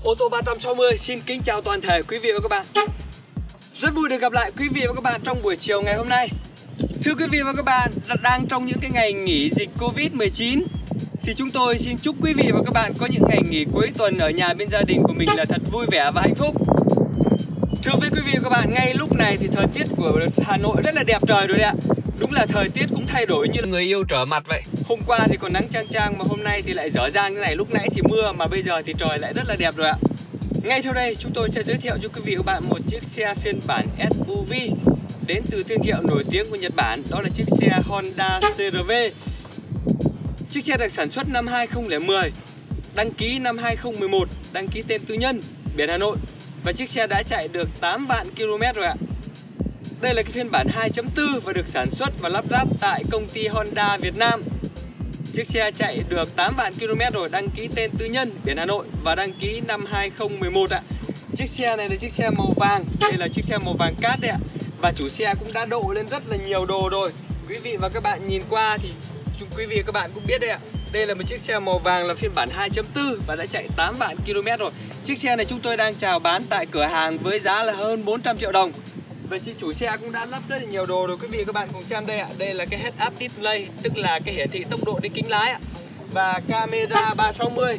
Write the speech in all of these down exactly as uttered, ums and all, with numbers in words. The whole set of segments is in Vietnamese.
Ô tô ba trăm sáu mươi xin kính chào toàn thể quý vị và các bạn. Rất vui được gặp lại quý vị và các bạn trong buổi chiều ngày hôm nay. Thưa quý vị và các bạn, đang trong những cái ngày nghỉ dịch Covid mười chín thì chúng tôi xin chúc quý vị và các bạn có những ngày nghỉ cuối tuần ở nhà bên gia đình của mình là thật vui vẻ và hạnh phúc. Thưa với quý vị và các bạn, ngay lúc này thì thời tiết của Hà Nội rất là đẹp trời rồi đấy ạ. Đúng là thời tiết cũng thay đổi như là người yêu trở mặt vậy. Hôm qua thì còn nắng chang chang mà hôm nay thì lại dở dang như này. Lúc nãy thì mưa mà bây giờ thì trời lại rất là đẹp rồi ạ. Ngay sau đây chúng tôi sẽ giới thiệu cho quý vị và các bạn một chiếc xe phiên bản ét u vê đến từ thương hiệu nổi tiếng của Nhật Bản. Đó là chiếc xe Honda xê rờ vê. Chiếc xe được sản xuất năm hai không không không, đăng ký năm hai không một một, đăng ký tên tư nhân, biển Hà Nội. Và chiếc xe đã chạy được tám vạn ki lô mét rồi ạ. Đây là cái phiên bản hai chấm bốn và được sản xuất và lắp ráp tại công ty Honda Việt Nam. Chiếc xe chạy được tám vạn ki lô mét rồi, đăng ký tên tư nhân, biển Hà Nội và đăng ký năm hai không một một ạ. Chiếc xe này là chiếc xe màu vàng, đây là chiếc xe màu vàng cát đấy ạ. Và chủ xe cũng đã độ lên rất là nhiều đồ rồi. Quý vị và các bạn nhìn qua thì quý vị và các bạn cũng biết đấy ạ. Đây là một chiếc xe màu vàng là phiên bản hai chấm bốn và đã chạy tám vạn ki lô mét rồi. Chiếc xe này chúng tôi đang chào bán tại cửa hàng với giá là hơn bốn trăm triệu đồng. Và chị chủ xe cũng đã lắp rất là nhiều đồ rồi, quý vị và các bạn cùng xem đây ạ. Đây là cái head up display, tức là cái hiển thị tốc độ trên kính lái ạ. Và camera ba sáu mươi.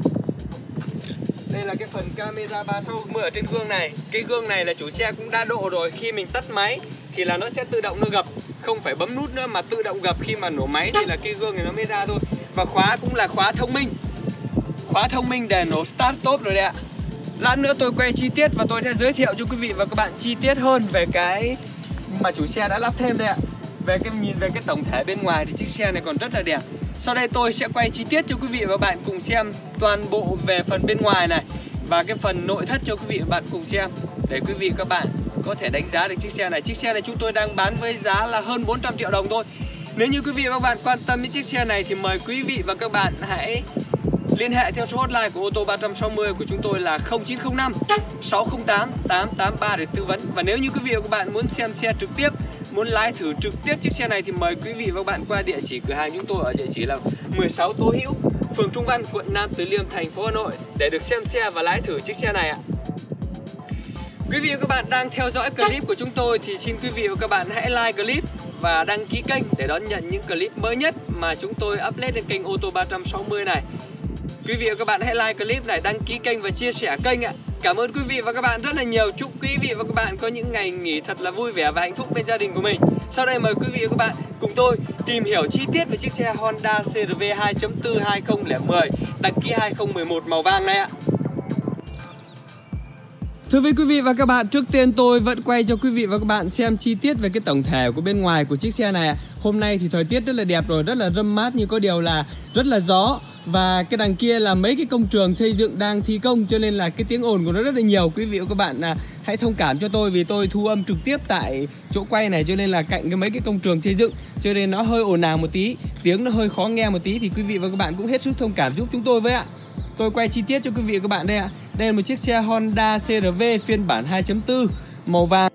Đây là cái phần camera ba sáu mươi ở trên gương này. Cái gương này là chủ xe cũng đã độ rồi, khi mình tắt máy thì là nó sẽ tự động nó gập, không phải bấm nút nữa mà tự động gập, khi mà nổ máy thì là cái gương này nó mới ra thôi. Và khóa cũng là khóa thông minh. Khóa thông minh để nổ start stop rồi đấy ạ. Lát nữa tôi quay chi tiết và tôi sẽ giới thiệu cho quý vị và các bạn chi tiết hơn về cái mà chủ xe đã lắp thêm đây ạ. Về cái nhìn về cái tổng thể bên ngoài thì chiếc xe này còn rất là đẹp. Sau đây tôi sẽ quay chi tiết cho quý vị và các bạn cùng xem toàn bộ về phần bên ngoài này và cái phần nội thất cho quý vị và các bạn cùng xem, để quý vị và các bạn có thể đánh giá được chiếc xe này. Chiếc xe này chúng tôi đang bán với giá là hơn bốn trăm triệu đồng thôi. Nếu như quý vị và các bạn quan tâm đến chiếc xe này thì mời quý vị và các bạn hãy liên hệ theo số hotline của ô tô ba trăm sáu mươi của chúng tôi là không chín không năm sáu không tám tám tám ba để tư vấn. Và nếu như quý vị và các bạn muốn xem xe trực tiếp, muốn lái thử trực tiếp chiếc xe này thì mời quý vị và các bạn qua địa chỉ cửa hàng chúng tôi ở địa chỉ là mười sáu Tố Hữu, phường Trung Văn, quận Nam Từ Liêm, thành phố Hà Nội để được xem xe và lái thử chiếc xe này ạ. Quý vị và các bạn đang theo dõi clip của chúng tôi thì xin quý vị và các bạn hãy like clip và đăng ký kênh để đón nhận những clip mới nhất mà chúng tôi upload lên kênh ô tô ba trăm sáu mươi này. Quý vị và các bạn hãy like clip này, đăng ký kênh và chia sẻ kênh ạ. Cảm ơn quý vị và các bạn rất là nhiều. Chúc quý vị và các bạn có những ngày nghỉ thật là vui vẻ và hạnh phúc bên gia đình của mình. Sau đây mời quý vị và các bạn cùng tôi tìm hiểu chi tiết về chiếc xe Honda xê rờ vê hai chấm bốn hai không không một, đăng ký hai không một một màu vàng này ạ. Thưa với quý vị và các bạn, trước tiên tôi vẫn quay cho quý vị và các bạn xem chi tiết về cái tổng thể của bên ngoài của chiếc xe này. Hôm nay thì thời tiết rất là đẹp rồi, rất là râm mát, nhưng có điều là rất là gió. Và cái đằng kia là mấy cái công trường xây dựng đang thi công, cho nên là cái tiếng ồn của nó rất là nhiều. Quý vị và các bạn à, hãy thông cảm cho tôi vì tôi thu âm trực tiếp tại chỗ quay này, cho nên là cạnh cái mấy cái công trường xây dựng, cho nên nó hơi ồn ào một tí, tiếng nó hơi khó nghe một tí, thì quý vị và các bạn cũng hết sức thông cảm giúp chúng tôi với ạ. Tôi quay chi tiết cho quý vị và các bạn đây ạ. Đây là một chiếc xe Honda xê rờ vê phiên bản hai chấm bốn màu vàng.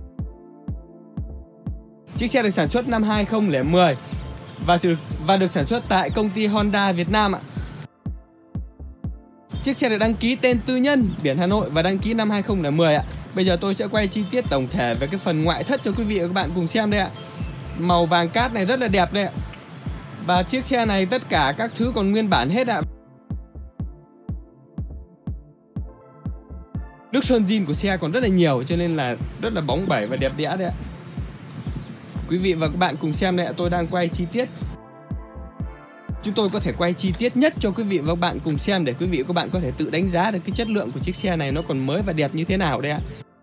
Chiếc xe được sản xuất năm hai không không một và, và được sản xuất tại công ty Honda Việt Nam ạ. Chiếc xe được đăng ký tên tư nhân, biển Hà Nội và đăng ký năm hai không không một ạ. Bây giờ tôi sẽ quay chi tiết tổng thể về cái phần ngoại thất cho quý vị và các bạn cùng xem đây ạ. Màu vàng cát này rất là đẹp đây ạ. Và chiếc xe này tất cả các thứ còn nguyên bản hết ạ. Nước sơn zin của xe còn rất là nhiều, cho nên là rất là bóng bẩy và đẹp đẽ đấy ạ. Quý vị và các bạn cùng xem đây ạ, tôi đang quay chi tiết. Chúng tôi có thể quay chi tiết nhất cho quý vị và các bạn cùng xem để quý vị và các bạn có thể tự đánh giá được cái chất lượng của chiếc xe này nó còn mới và đẹp như thế nào đây ạ.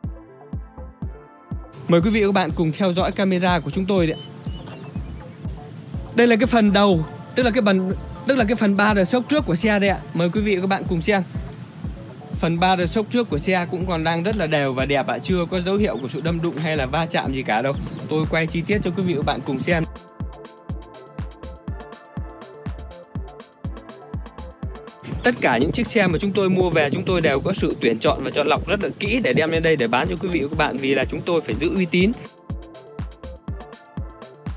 Mời quý vị và các bạn cùng theo dõi camera của chúng tôi đấy ạ. Đây là cái phần đầu, tức là cái phần tức là cái phần ba đờ sốc trước của xe đây ạ. Mời quý vị và các bạn cùng xem. Phần ba đợt sốc trước của xe cũng còn đang rất là đều và đẹp ạ, chưa có dấu hiệu của sự đâm đụng hay là va chạm gì cả đâu. Tôi quay chi tiết cho quý vị và các bạn cùng xem. Tất cả những chiếc xe mà chúng tôi mua về chúng tôi đều có sự tuyển chọn và chọn lọc rất là kỹ để đem lên đây để bán cho quý vị và các bạn, vì là chúng tôi phải giữ uy tín.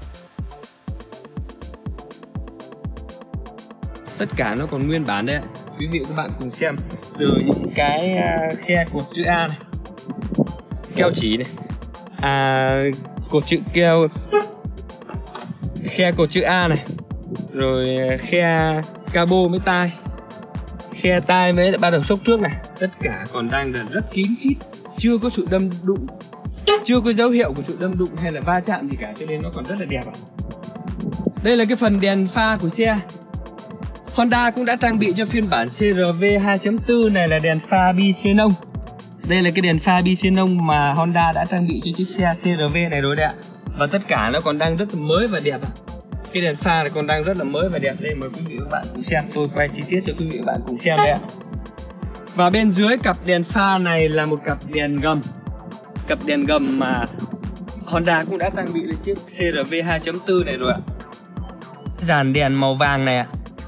Tất cả nó còn nguyên bản đấy ạ. quý vị và các bạn cùng xem. Từ những cái khe cột chữ A này, keo chỉ này, à, cột chữ keo, khe cột chữ A này, rồi khe cabo với tai, khe tai mới bắt đầu xốc trước này, tất cả còn đang rất kín khít, chưa có sự đâm đụng, chưa có dấu hiệu của sự đâm đụng hay là va chạm gì cả, cho nên nó còn rất là đẹp ạ. Đây là cái phần đèn pha của xe. Honda cũng đã trang bị cho phiên bản xê rờ vê hai chấm bốn này là đèn pha bi xenon. Đây là cái đèn pha bi xenon mà Honda đã trang bị cho chiếc xe xê rờ vê này rồi đấy ạ. Và tất cả nó còn đang rất là mới và đẹp ạ. Cái đèn pha này còn đang rất là mới và đẹp. Đây mời quý vị và các bạn cùng xem, tôi quay chi tiết cho quý vị và các bạn cùng xem đây ạ. Và bên dưới cặp đèn pha này là một cặp đèn gầm. Cặp đèn gầm mà Honda cũng đã trang bị lên chiếc xê rờ vê hai chấm bốn này rồi ạ. Dàn đèn màu vàng này ạ.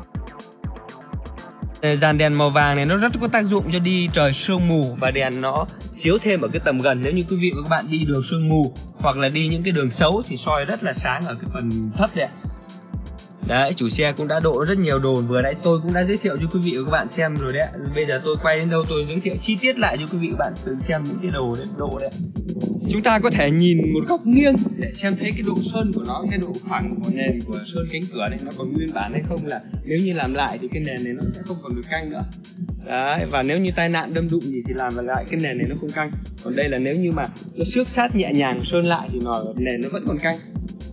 Dàn đèn màu vàng này nó rất có tác dụng cho đi trời sương mù, và đèn nó chiếu thêm ở cái tầm gần. Nếu như quý vị và các bạn đi đường sương mù hoặc là đi những cái đường xấu thì soi rất là sáng ở cái phần thấp đấy. Đấy, chủ xe cũng đã độ rất nhiều đồ, vừa nãy tôi cũng đã giới thiệu cho quý vị và các bạn xem rồi đấy. Bây giờ tôi quay đến đâu tôi giới thiệu chi tiết lại cho quý vị và các bạn tự xem những cái đồ đấy, độ đấy. Chúng ta có thể nhìn một góc nghiêng để xem thấy cái độ sơn của nó, cái độ phẳng của nền của sơn cánh cửa này nó còn nguyên bản hay không, là nếu như làm lại thì cái nền này nó sẽ không còn được căng nữa. Đấy, và nếu như tai nạn đâm đụng gì thì làm lại cái nền này nó không căng. Còn đây là nếu như mà nó xước sát nhẹ nhàng sơn lại thì nó nền nó vẫn còn căng.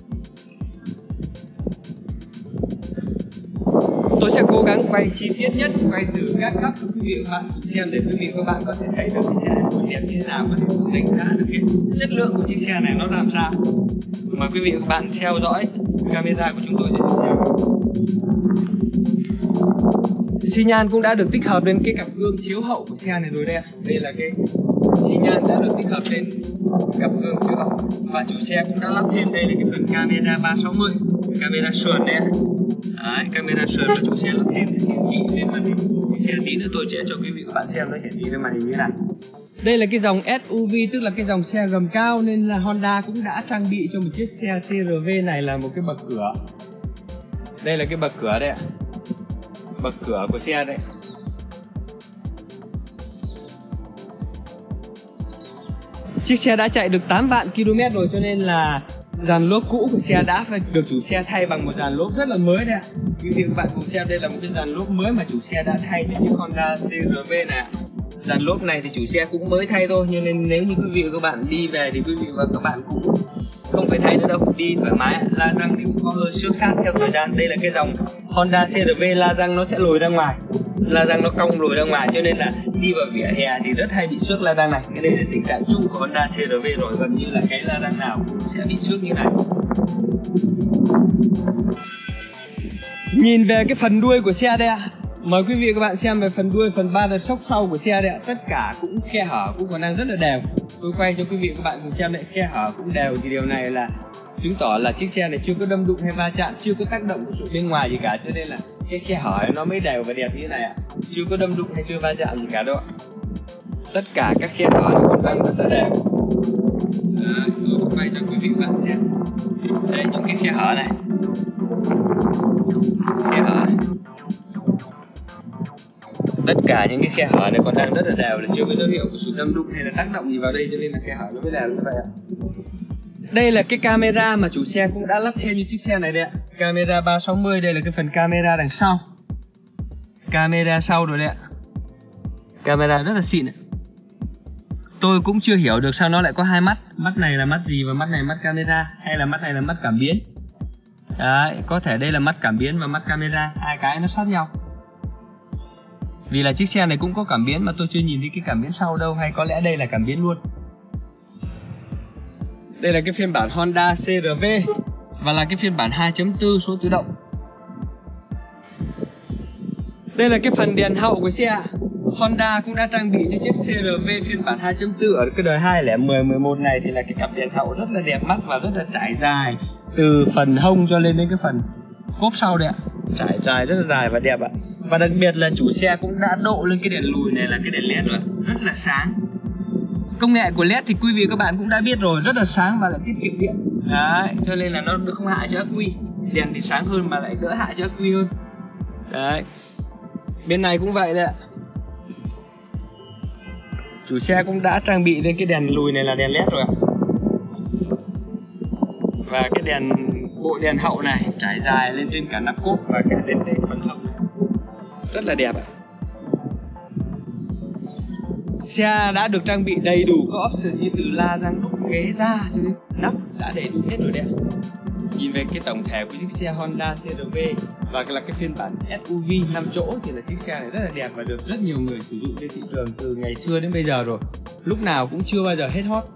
Tôi sẽ cố gắng quay chi tiết nhất, quay từ các góc cho quý vị và các bạn cùng xem để quý vị và các bạn có thể thấy được cái xe này nó đẹp như thế nào, có thể đánh giá được cái chất lượng của chiếc xe này nó làm sao. Mời quý vị và các bạn theo dõi camera của chúng tôi để xem. Xi nhan cũng đã được tích hợp lên cái cặp gương chiếu hậu của xe này rồi đây ạ. Đây là cái xi nhan đã được tích hợp lên cặp gương chiếu hậu, và chủ xe cũng đã lắp thêm đây là cái phần camera ba sáu mươi, camera sườn đây. Đấy, camera sườn và chủ xe lắp thêm để hiển thị lên màn hình của chiếc xe. Tí nữa tôi sẽ cho quý vị và các bạn xem nó hiển thị lên màn hình như thế nào. Đây là cái dòng ét u vê, tức là cái dòng xe gầm cao, nên là Honda cũng đã trang bị cho một chiếc xe xê rờ vê này là một cái bậc cửa. Đây là cái bậc cửa đây ạ. Bậc cửa của xe đây. Chiếc xe đã chạy được tám vạn ki lô mét rồi, cho nên là dàn lốp cũ của xe đã phải được chủ xe thay bằng một dàn lốp rất là mới đấy ạ. Quý vị và các bạn cùng xem, đây là một cái dàn lốp mới mà chủ xe đã thay cho chiếc Honda xê rờ vê này. Dàn lốp này thì chủ xe cũng mới thay thôi, nhưng nên nếu như quý vị và các bạn đi về thì quý vị và các bạn cũng không phải thay nữa đâu, đi thoải mái. La răng thì cũng có hơi xước sát theo thời gian. Đây là cái dòng Honda xê rờ vê, la răng nó sẽ lồi ra ngoài, la răng nó cong lồi ra ngoài, cho nên là đi vào vỉa hè thì rất hay bị xước la răng này. Cái đây là tình trạng chung của Honda xê rờ vê rồi, gần như là cái la răng nào cũng sẽ bị xước như này. Nhìn về cái phần đuôi của xe đây ạ. Mời quý vị và các bạn xem về phần đuôi, phần ba đợt sốc sau của xe đây ạ. Tất cả cũng khe hở cũng còn đang rất là đều. Tôi quay cho quý vị và các bạn cùng xem đấy, khe hở cũng đều, thì điều này là chứng tỏ là chiếc xe này chưa có đâm đụng hay va chạm, chưa có tác động của sự bên ngoài gì cả, cho nên là cái khe hở nó mới đều và đẹp như thế này ạ. Chưa có đâm đụng hay chưa va chạm gì cả đâu ạ. Tất cả các khe hở còn đang rất là đều. Đấy, tôi quay cho quý vị và các bạn xem. Đây, những cái khe hở này, khe hở này, tất cả những cái khe hở này còn đang rất là đều, là chưa có dấu hiệu của sự đâm đụng hay là tác động gì vào đây, cho nên là khe hở nó mới đều như vậy ạ. Đây là cái camera mà chủ xe cũng đã lắp thêm như chiếc xe này đây ạ. Camera ba sáu mươi, đây là cái phần camera đằng sau. Camera sau rồi đấy ạ. Camera rất là xịn ạ. Tôi cũng chưa hiểu được sao nó lại có hai mắt. Mắt này là mắt gì và mắt này mắt camera, hay là mắt này là mắt cảm biến. Đấy, có thể đây là mắt cảm biến và mắt camera, hai cái nó sát nhau. Vì là chiếc xe này cũng có cảm biến mà tôi chưa nhìn thấy cái cảm biến sau đâu, hay có lẽ đây là cảm biến luôn. Đây là cái phiên bản Honda xê rờ vê và là cái phiên bản hai chấm bốn số tự động. Đây là cái phần đèn hậu của xe. Honda cũng đã trang bị cho chiếc xê rờ vê phiên bản hai chấm bốn ở cái đời hai không một mười một này, thì là cái cặp đèn hậu rất là đẹp mắt và rất là trải dài từ phần hông cho lên đến cái phần cốp sau đây ạ. Trải dài rất là dài và đẹp ạ. Và đặc biệt là chủ xe cũng đã độ lên cái đèn lùi này là cái đèn led rồi, rất là sáng. Công nghệ của led thì quý vị các bạn cũng đã biết rồi, rất là sáng và lại tiết kiệm điện. Đấy, cho nên là nó không hại cho ắc quy. Đèn thì sáng hơn mà lại đỡ hại cho ắc quy hơn. Đấy. Bên này cũng vậy đấy ạ. Chủ xe cũng đã trang bị lên cái đèn lùi này là đèn led rồi ạ. Và cái đèn bộ đèn hậu này trải dài lên trên cả nắp cốp và cả lên đây phần hậu này. Rất là đẹp ạ. Xe đã được trang bị đầy đủ các option như từ la răng đúc, ghế da cho đến nắp đã đầy đủ hết rồi đấy ạ. Nhìn về cái tổng thể của chiếc xe Honda xê rờ vê và là cái phiên bản ét u vê năm chỗ thì là chiếc xe này rất là đẹp và được rất nhiều người sử dụng trên thị trường từ ngày xưa đến bây giờ rồi. Lúc nào cũng chưa bao giờ hết hot.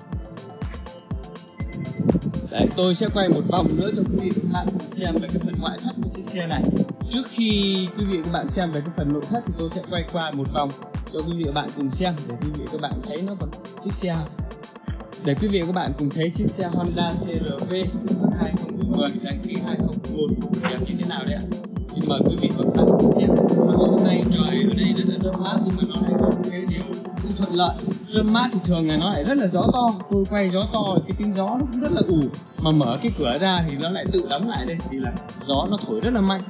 Đấy, tôi sẽ quay một vòng nữa cho quý vị và các bạn xem về cái phần ngoại thất của chiếc xe này. Trước khi quý vị và các bạn xem về cái phần nội thất thì tôi sẽ quay qua một vòng cho quý vị và các bạn cùng xem để quý vị và các bạn thấy nó còn chiếc xe. Để quý vị và các bạn cùng thấy chiếc xe Honda xê rờ vê sản xuất hai không một không đăng ký hai không một một đẹp như thế nào đấy ạ. Xin mời quý vị và các bạn cùng xem. Hôm nay trời ở đây rất là râm mát nhưng mà nó lại có cái điều không thuận lợi. Râm mát thì thường là nó lại rất là gió to. Tôi quay gió to thì cái tiếng gió nó cũng rất là ù. Mà mở cái cửa ra thì nó lại tự đóng lại đây thì là gió nó thổi rất là mạnh.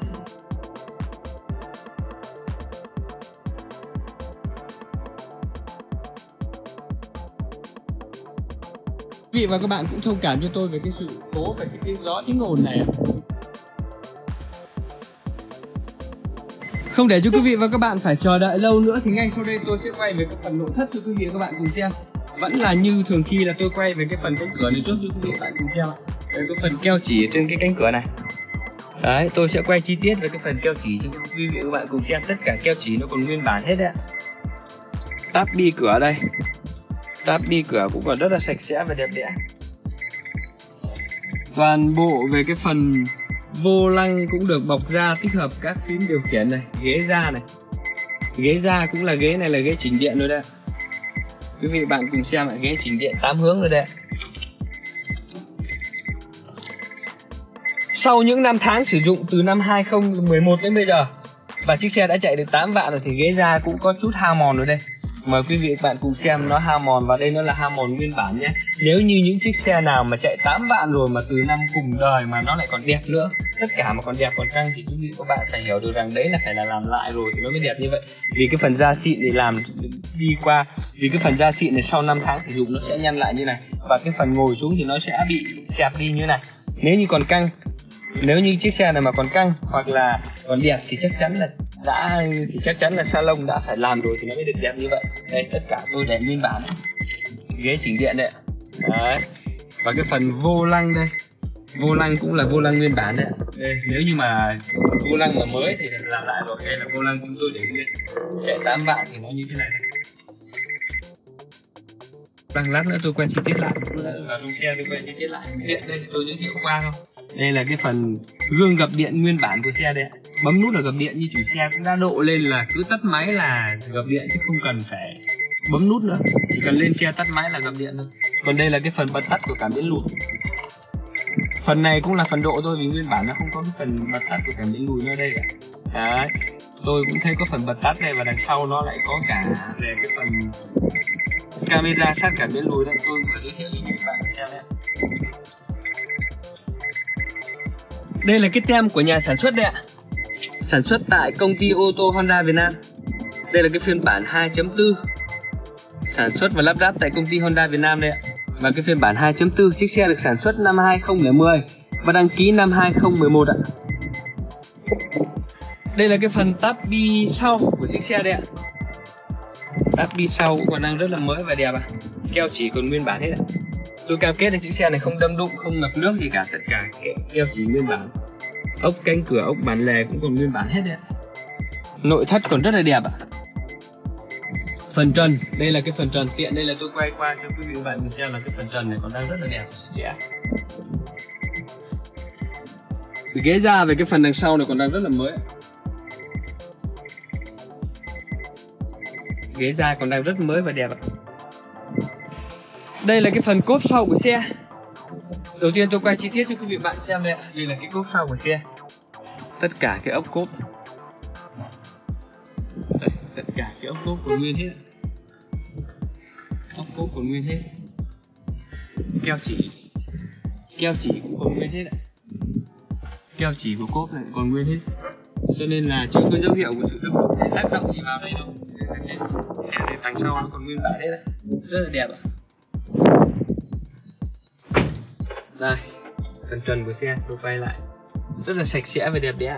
Quý vị và các bạn cũng thông cảm cho tôi về cái sự cố về cái tiếng gió tiếng ồn này. Không để cho quý vị và các bạn phải chờ đợi lâu nữa thì ngay sau đây tôi sẽ quay về cái phần nội thất cho quý vị và các bạn cùng xem. Vẫn là như thường khi là tôi quay về cái phần cánh cửa này trước cho quý vị và các bạn cùng xem. Đây cái phần keo chỉ trên cái cánh cửa này. Đấy, tôi sẽ quay chi tiết về cái phần keo chỉ cho quý vị và các bạn cùng xem. Tất cả keo chỉ nó còn nguyên bản hết đấy ạ. Táp bi cửa đây. Táp bi cửa cũng còn rất là sạch sẽ và đẹp đẽ. Toàn bộ về cái phần vô lăng cũng được bọc da tích hợp các phím điều khiển này, ghế da này. Ghế da cũng là ghế này là ghế chỉnh điện rồi đấy. Quý vị bạn cùng xem lại ghế chỉnh điện tám hướng rồi đấy. Sau những năm tháng sử dụng từ năm hai không một một đến bây giờ và chiếc xe đã chạy được tám vạn rồi thì ghế da cũng có chút hao mòn rồi đây. Mời quý vị và bạn cùng xem nó hao mòn và đây nó là hao mòn nguyên bản nhé. Nếu như những chiếc xe nào mà chạy tám vạn rồi mà từ năm cùng đời mà nó lại còn đẹp nữa, tất cả mà còn đẹp còn căng thì quý vị và các bạn phải hiểu được rằng đấy là phải là làm lại rồi thì nó mới đẹp như vậy. Vì cái phần da xịn để làm đi qua, vì cái phần da xịn này sau năm tháng sử dụng nó sẽ nhăn lại như này và cái phần ngồi xuống thì nó sẽ bị xẹp đi như này. Nếu như còn căng, nếu như chiếc xe này mà còn căng hoặc là còn đẹp thì chắc chắn là đã thì chắc chắn là salon đã phải làm rồi thì nó mới được đẹp như vậy. Đây tất cả tôi để nguyên bản, ghế chỉnh điện đấy. Đấy. Và cái phần vô lăng đây, vô lăng cũng là vô lăng nguyên bản đấy. Đây, nếu như mà vô lăng mà mới thì làm lại rồi. Đây là vô lăng chúng tôi để lên chạy tám vạn thì nó như thế này. Bằng lát nữa tôi quay chi tiết lại, vào trong xe tôi quay chi tiết lại. Điện đây thì tôi giới thiệu qua thôi. Đây là cái phần gương gập điện nguyên bản của xe đây. Bấm nút là gập điện như chủ xe cũng đã độ lên là cứ tắt máy là gập điện chứ không cần phải bấm nút nữa. Chỉ cần lên xe tắt máy là gập điện thôi. Còn đây là cái phần bật tắt của cảm biến lùi. Phần này cũng là phần độ thôi vì nguyên bản nó không có cái phần bật tắt của cảm biến lùi nơi đây cả. Đấy. Tôi cũng thấy có phần bật tắt đây và đằng sau nó lại có cả về cái phần camera sát cảm biến lùi đây. Tôi vừa giới thiệu cho các bạn xem đấy. Đây là cái tem của nhà sản xuất đấy ạ. Sản xuất tại công ty ô tô Honda Việt Nam. Đây là cái phiên bản hai chấm bốn. Sản xuất và lắp ráp tại công ty Honda Việt Nam đây ạ. Và cái phiên bản hai chấm bốn chiếc xe được sản xuất năm hai không không không và đăng ký năm hai không một một ạ. Đây là cái phần táp bi sau của chiếc xe đây ạ. Táp bi sau cũng còn đang rất là mới và đẹp ạ. Keo chỉ còn nguyên bản hết ạ. Tôi cam kết là chiếc xe này không đâm đụng, không ngập nước gì cả, tất cả keo chỉ nguyên bản. Ốc cánh cửa, ốc bản lề cũng còn nguyên bản hết đấy ạ. Nội thất còn rất là đẹp ạ. Phần trần, đây là cái phần trần tiện, đây là tôi quay qua cho quý vị và bạn mình xem là cái phần trần này còn đang rất là đẹp và sạch sẽ. Cái ghế da về cái phần đằng sau này còn đang rất là mới. Ghế da còn đang rất mới và đẹp ạ. Đây là cái phần cốp sau của xe. Đầu tiên tôi quay chi tiết cho quý vị bạn xem đây ạ. Đây là cái cốp sau của xe. Tất cả cái ốc cốp. Đây, tất cả cái ốc cốp còn nguyên hết. Ốc cốp còn nguyên hết. Keo chỉ. Keo chỉ cũng còn nguyên hết ạ. Keo chỉ của cốp này còn nguyên hết. cho nên là chưa có dấu hiệu của sự đâm đụng hay tác động gì vào đây đâu. Xe này đằng sau nó còn nguyên bản đấy, đấy. Rất là đẹp ạ. Đây, phần trần của xe tôi quay lại rất là sạch sẽ và đẹp đẽ.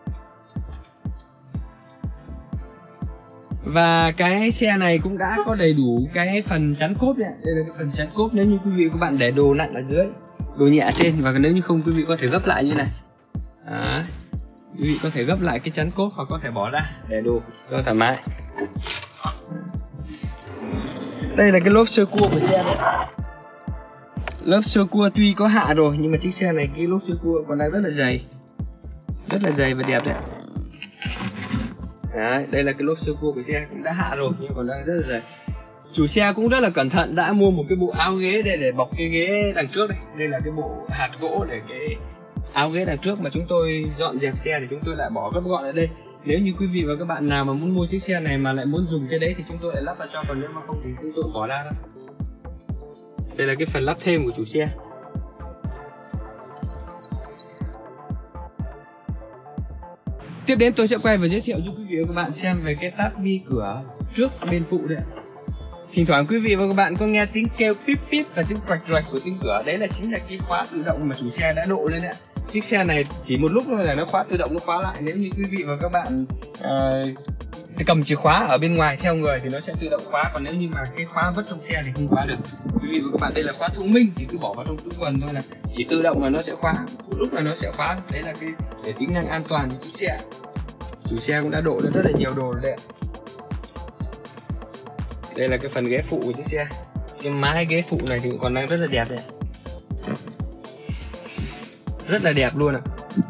Và cái xe này cũng đã có đầy đủ cái phần chắn cốp này. Đây là cái phần chắn cốp, nếu như quý vị các bạn để đồ nặng ở dưới, đồ nhẹ ở trên, và nếu như không quý vị có thể gấp lại như này. Đó. Quý vị có thể gấp lại cái chắn cốp hoặc có thể bỏ ra để đồ cho thoải mái. Đây là cái lốp sơ cua của xe đấy. Lớp sơ cua tuy có hạ rồi nhưng mà chiếc xe này cái lốp sơ cua còn đang rất là dày, rất là dày và đẹp đấy. Đấy, đây là cái lốp sơ cua của xe cũng đã hạ rồi nhưng còn đang rất là dày. Chủ xe cũng rất là cẩn thận, đã mua một cái bộ áo ghế đây để bọc cái ghế đằng trước đây. Đây là cái bộ hạt gỗ để cái áo ghế đằng trước mà chúng tôi dọn dẹp xe thì chúng tôi lại bỏ gấp gọn ở đây. Nếu như quý vị và các bạn nào mà muốn mua chiếc xe này mà lại muốn dùng cái đấy thì chúng tôi lại lắp vào cho, còn nếu mà không thì chúng tôi bỏ ra thôi. Đây là cái phần lắp thêm của chủ xe. Tiếp đến tôi sẽ quay và giới thiệu cho quý vị và các bạn xem về cái táp bi cửa trước bên phụ đây. Thỉnh thoảng quý vị và các bạn có nghe tiếng kêu píp píp và tiếng rạch rạch của tiếng cửa, đấy là chính là cái khóa tự động mà chủ xe đã độ lên đấy. Chiếc xe này chỉ một lúc thôi là nó khóa tự động, nó khóa lại. Nếu như quý vị và các bạn uh, cầm chìa khóa ở bên ngoài theo người thì nó sẽ tự động khóa, còn nếu như mà cái khóa vứt trong xe thì không khóa được. Quý vị và các bạn, đây là khóa thông minh thì cứ bỏ vào trong túi quần thôi là chỉ tự động là nó sẽ khóa, một lúc là nó sẽ khóa. Đấy là cái để tính năng an toàn cho chiếc xe. Chủ xe cũng đã độ lên rất là nhiều đồ rồi đấy. Đây là cái phần ghế phụ của chiếc xe. Cái mái ghế phụ này thì còn đang rất là đẹp đấy, rất là đẹp luôn ạ.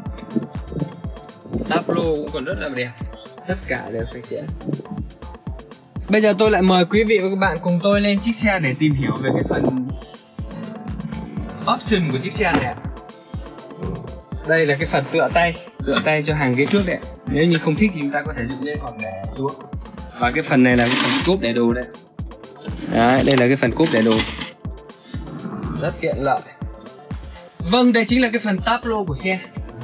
Táp lô cũng còn rất là đẹp, tất cả đều sạch sẽ. Bây giờ tôi lại mời quý vị và các bạn cùng tôi lên chiếc xe để tìm hiểu về cái phần option của chiếc xe này. Đây là cái phần tựa tay, tựa tay cho hàng ghế trước đấy. Nếu như không thích thì chúng ta có thể dựng lên hoặc để xuống. Và cái phần này là cái phần cốp để đồ đây. Đấy, đây là cái phần cốp để đồ, rất tiện lợi. Vâng, đây chính là cái phần táp lô của xe.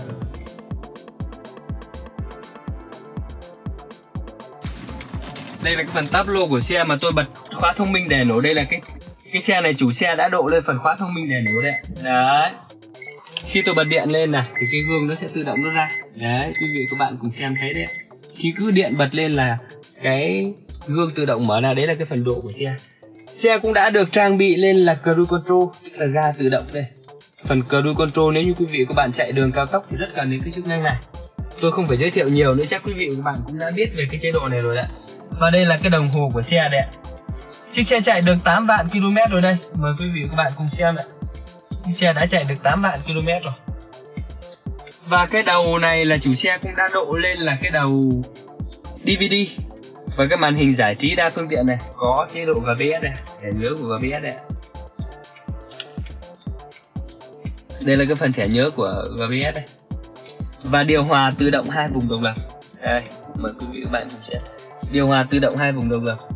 Đây là cái phần táp lô của xe mà tôi bật khóa thông minh để nổ. Đây là cái cái xe này chủ xe đã độ lên phần khóa thông minh để nổ đấy. Đấy. Khi tôi bật điện lên này thì cái gương nó sẽ tự động nó ra. Đấy, quý vị các bạn cùng xem thấy đấy. Khi cứ điện bật lên là cái gương tự động mở ra, đấy là cái phần độ của xe. Xe cũng đã được trang bị lên là cruise control, tức là ga tự động đây. Phần cruise control nếu như quý vị các bạn chạy đường cao tốc thì rất cần đến cái chức năng này. Tôi không phải giới thiệu nhiều nữa, chắc quý vị và các bạn cũng đã biết về cái chế độ này rồi đấy. Và đây là cái đồng hồ của xe đây. Chiếc xe chạy được tám vạn ki lô mét rồi đây. Mời quý vị và các bạn cùng xem ạ. Chiếc xe đã chạy được tám vạn ki lô mét rồi. Và cái đầu này là chủ xe cũng đã độ lên là cái đầu đê vê đê. Và cái màn hình giải trí đa phương tiện này, có chế độ giê pê ét này, thẻ nhớ của giê pê ét này. Đây là cái phần thẻ nhớ của giê pê ét này. Và điều hòa tự động hai vùng độc lập. Đây, mời quý vị và các bạn cùng xem. Điều hòa tự động hai vùng độc lập.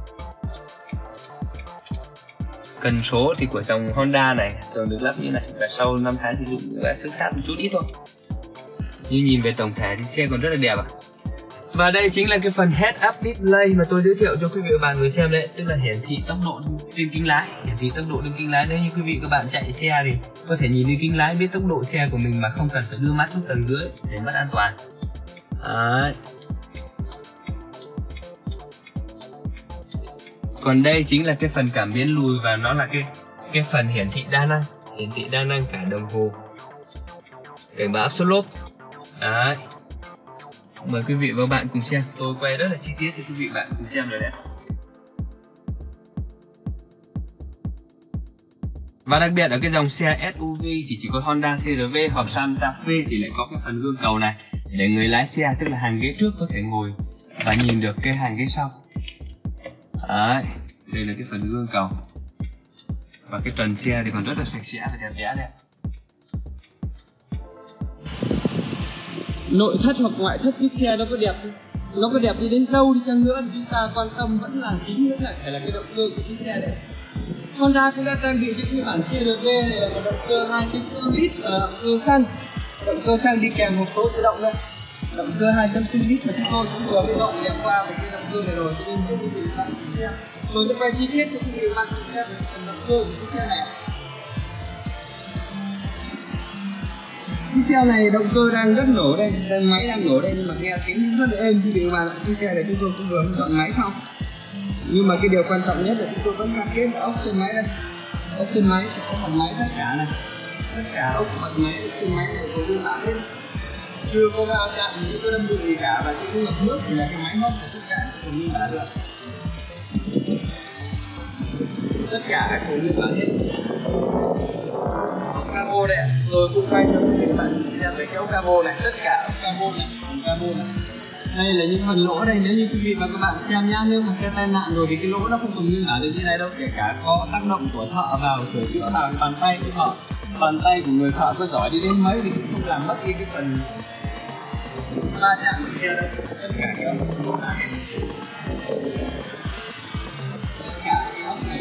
Cần số thì của dòng Honda này thường được lắp như này, và sau năm tháng sử dụng là sức sát một chút ít thôi. Nhưng nhìn về tổng thể thì xe còn rất là đẹp ạ. À. Và đây chính là cái phần head-up display mà tôi giới thiệu cho quý vị và bạn vừa xem đấy, tức là hiển thị tốc độ trên kính lái, hiển thị tốc độ trên kính lái. Nếu như quý vị các bạn chạy xe thì có thể nhìn lên kính lái biết tốc độ xe của mình mà không cần phải đưa mắt xuống tầng dưới để mất an toàn. Đấy. Còn đây chính là cái phần cảm biến lùi, và nó là cái cái phần hiển thị đa năng, hiển thị đa năng cả đồng hồ, cảnh báo áp suất lốp. Đấy. Mời quý vị và các bạn cùng xem, tôi quay rất là chi tiết cho quý vị và bạn cùng xem rồi đấy. Và đặc biệt ở cái dòng xe ét u vê thì chỉ có Honda xê rờ vê hoặc Santa Fe thì lại có cái phần gương cầu này để người lái xe, tức là hàng ghế trước có thể ngồi và nhìn được cái hàng ghế sau. Đấy, đây là cái phần gương cầu. Và cái trần xe thì còn rất là sạch sẽ và đẹp đẽ đấy. Nội thất hoặc ngoại thất chiếc xe nó có đẹp không? Nó có đẹp đi đến đâu đi chăng nữa thì chúng ta quan tâm vẫn là chính vẫn là phải là cái động cơ của chiếc xe đấy. Honda cũng đã trang bị cho cái bản xê rờ vê này là một động cơ hai chấm bốn lít và động cơ xăng. Động cơ xăng đi kèm hộp số tự động đây. động cơ hai trăm bốn mươi lít mà chúng tôi cũng vừa mới dọn dẹp qua một cái động cơ này rồi, cho nên mời quý vị và các bạn cùng xem. Tôi sẽ quay chi tiết cho quý vị và các bạn cùng xem về phần động cơ của chiếc xe này. Chiếc xe này động cơ đang rất nổ đây, đang máy đang nổ đây, nhưng mà nghe tiếng rất là êm quý vị và các bạn. Chiếc xe này chúng tôi cũng vừa dọn máy xong. Nhưng mà cái điều quan trọng nhất là chúng tôi vẫn cam kết ốc trên máy đây. Ốc trên máy thì có mặt máy tất cả này, tất cả ốc mặt máy trên máy này có nguyên bản hết, chưa có va chạm, chưa có đâm đụng gì cả, và chưa có ngập nước thì là cái máy móc của tất cả có nguyên bản được. Tất cả có nguyên bản hết. Ốc cabo đây, rồi cũng quay cho các bạn xem về cái ốc cabo này, tất cả ốc cabo này, ốc cabo này. Đây là những phần lỗ đây, nếu như quý vị và các bạn xem nhá, nếu mà xe tai nạn rồi thì cái lỗ nó không còn nguyên bản được như này đâu, kể cả có tác động của thợ vào sửa chữa vào bàn tay của thợ, bàn tay của người thợ có giỏi đi đến mấy thì cũng không làm mất đi cái phần va chạm của xe đâu. Tất cả cái ốc này, tất cả cái ốc này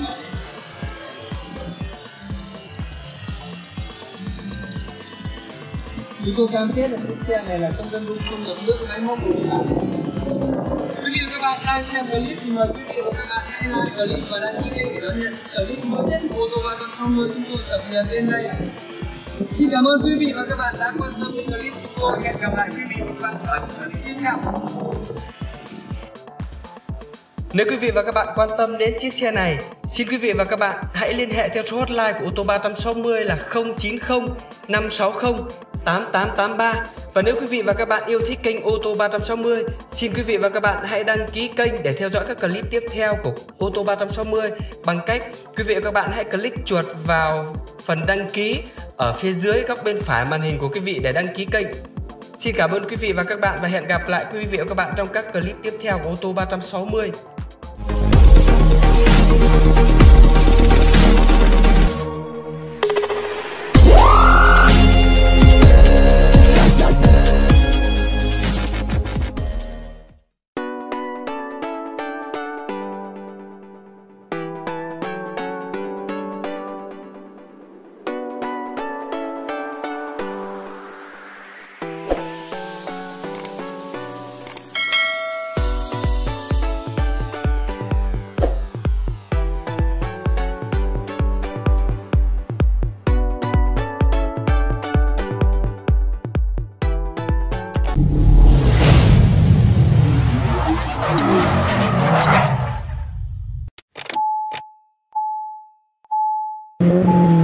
chúng tôi cam kết là chiếc xe này là không đâm đụng, không ngập nước, máy móc của cả. Quý vị và các bạn đang xem clip thì mời quý vị và các bạn hãy like clip và đăng ký kênh để đón nhận clip mới nhất của ô tô ba trăm sáu mươi chúng tôi cập nhật lên đây. Xin cảm ơn quý vị và các bạn đã quan tâm đến clip của tôi. Hẹn gặp lại quý vị và các bạn ở những clip tiếp theo. Nếu quý vị và các bạn quan tâm đến chiếc xe này, xin quý vị và các bạn hãy liên hệ theo số hotline của ô tô ba trăm sáu mươi là không chín không năm sáu không tám tám tám ba. Và nếu quý vị và các bạn yêu thích kênh ô tô ba trăm sáu mươi, xin quý vị và các bạn hãy đăng ký kênh để theo dõi các clip tiếp theo của ô tô ba trăm sáu mươi bằng cách quý vị và các bạn hãy click chuột vào phần đăng ký ở phía dưới góc bên phải màn hình của quý vị để đăng ký kênh. Xin cảm ơn quý vị và các bạn và hẹn gặp lại quý vị và các bạn trong các clip tiếp theo của ô tô ba trăm sáu mươi. Mm-hmm.